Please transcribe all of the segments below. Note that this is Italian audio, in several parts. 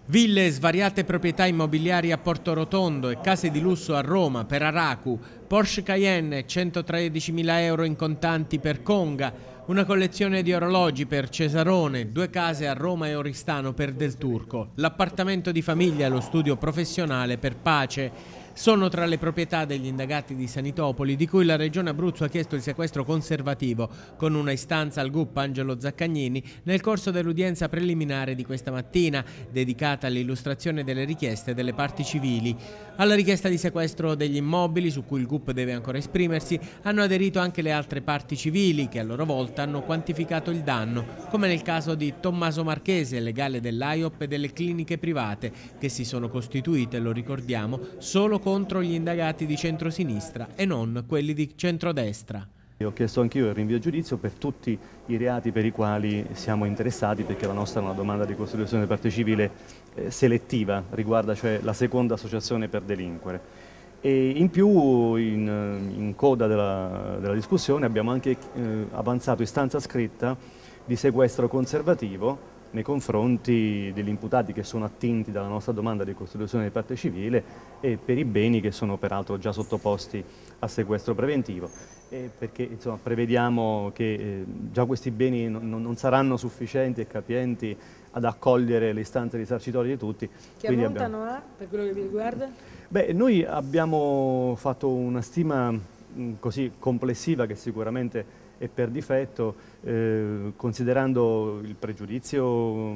Ville e svariate proprietà immobiliari a Portorotondo e case di lusso a Roma per Araku, Porsche Cayenne 113.000 euro in contanti per Conga, una collezione di orologi per Cesarone, 2 case a Roma e Oristano per Del Turco, l'appartamento di famiglia e lo studio professionale per Pace. Sono tra le proprietà degli indagati di Sanitopoli, di cui la Regione Abruzzo ha chiesto il sequestro conservativo con una istanza al GUP Angelo Zaccagnini nel corso dell'udienza preliminare di questa mattina, dedicata all'illustrazione delle richieste delle parti civili. Alla richiesta di sequestro degli immobili, su cui il GUP deve ancora esprimersi, hanno aderito anche le altre parti civili, che a loro volta hanno quantificato il danno, come nel caso di Tommaso Marchese, legale dell'AIOP e delle cliniche private, che si sono costituite, lo ricordiamo, solo contro gli indagati di centrosinistra e non quelli di centrodestra. Ho chiesto anch'io il rinvio a giudizio per tutti i reati per i quali siamo interessati, perché la nostra è una domanda di costituzione di parte civile selettiva, riguarda cioè la seconda associazione per delinquere. E in più, in coda della discussione, abbiamo anche avanzato istanza scritta di sequestro conservativo nei confronti degli imputati che sono attinti dalla nostra domanda di costituzione di parte civile e per i beni che sono peraltro già sottoposti a sequestro preventivo, perché insomma, prevediamo che già questi beni non saranno sufficienti e capienti ad accogliere le istanze risarcitorie di tutti. Che ammontano a, per quello che vi riguarda? Beh, noi abbiamo fatto una stima così complessiva che sicuramente è per difetto, considerando il pregiudizio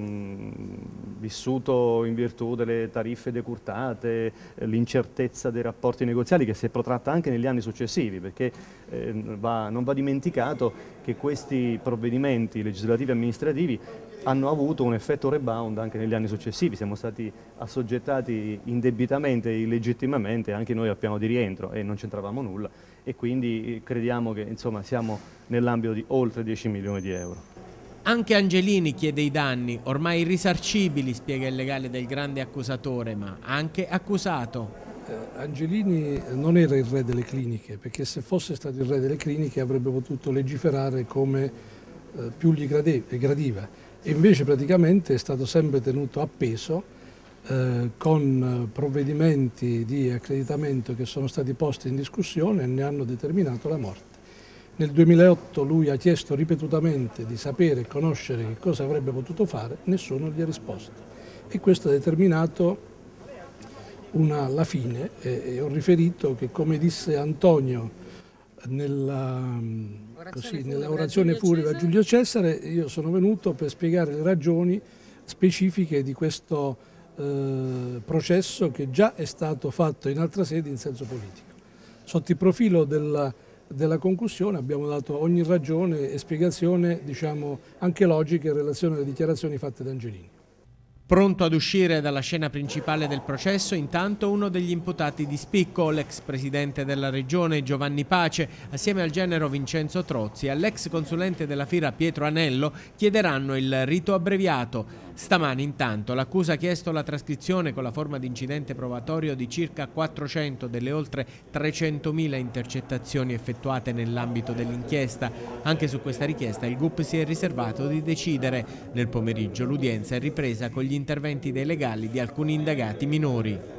vissuto in virtù delle tariffe decurtate, l'incertezza dei rapporti negoziali che si è protratta anche negli anni successivi, perché non va dimenticato che questi provvedimenti legislativi e amministrativi hanno avuto un effetto rebound anche negli anni successivi, siamo stati assoggettati indebitamente e illegittimamente anche noi al piano di rientro e non c'entravamo nulla e quindi crediamo che insomma, siamo nell'ambito di oltre 10 milioni di euro. Anche Angelini chiede i danni, ormai irrisarcibili, spiega il legale del grande accusatore, ma anche accusato. Angelini non era il re delle cliniche, perché se fosse stato il re delle cliniche avrebbe potuto legiferare come più gli gradiva. E invece praticamente è stato sempre tenuto appeso con provvedimenti di accreditamento che sono stati posti in discussione e ne hanno determinato la morte. Nel 2008 lui ha chiesto ripetutamente di sapere e conoscere che cosa avrebbe potuto fare, nessuno gli ha risposto. E questo ha determinato la fine e ho riferito che, come disse Antonio nella orazione funebre a Giulio Cesare, io sono venuto per spiegare le ragioni specifiche di questo processo che già è stato fatto in altra sede in senso politico. Sotto il profilo della concussione abbiamo dato ogni ragione e spiegazione, diciamo, anche logica in relazione alle dichiarazioni fatte da Angelini. Pronto ad uscire dalla scena principale del processo, intanto uno degli imputati di spicco, l'ex presidente della regione Giovanni Pace, assieme al genero Vincenzo Trozzi e all'ex consulente della FIRA Pietro Anello, chiederanno il rito abbreviato. Stamani intanto l'accusa ha chiesto la trascrizione con la forma di incidente probatorio di circa 400 delle oltre 300.000 intercettazioni effettuate nell'ambito dell'inchiesta. Anche su questa richiesta il GUP si è riservato di decidere. Nel pomeriggio l'udienza è ripresa con gli interventi dei legali di alcuni indagati minori.